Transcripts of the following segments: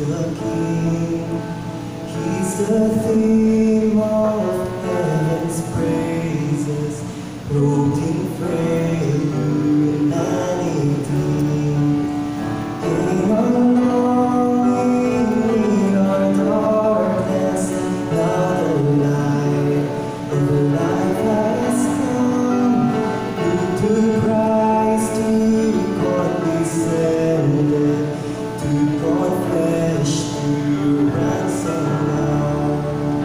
the King. He's the theme of heaven's praises, robed in frail humanity. In our longing, in our darkness, now the light of life has come. To Christ who condescended, to God flesh, to ransom now.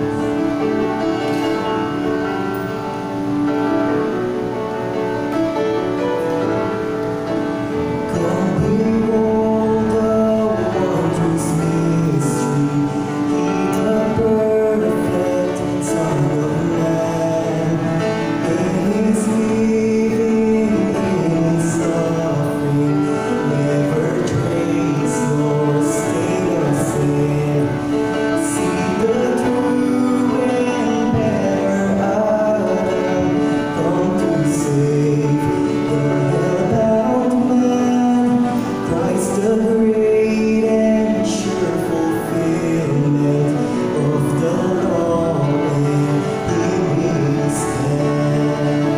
Come behold the wondrous mystery, He the perfect Son of Man. In His living, in His suffering, never trace nor stain of sin. See the true and better Adam, come to save the hell-bound man. Christ the great and sure fulfillment of the law, and in His stand.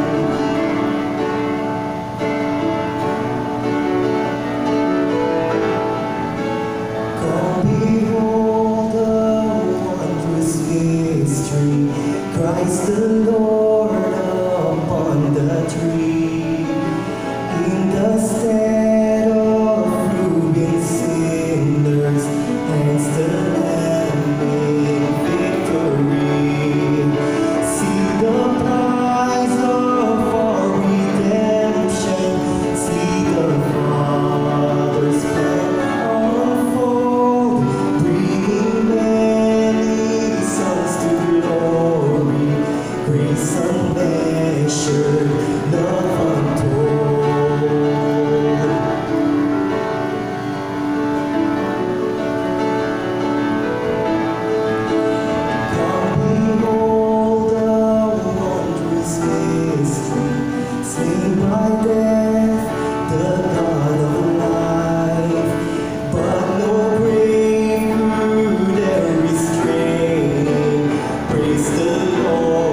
Come behold the wondrous mystery, Christ the Lord upon the tree. In the stead of ruined sinners, hangs the Lamb in victory. See the prize of our redemption, see the Father's plan unfold, bringing many sons to glory, grace unmeasured, love untold. Come behold the wondrous mystery, slain by death, the God of life, but no grave could ever restrain him. Praise the Lord.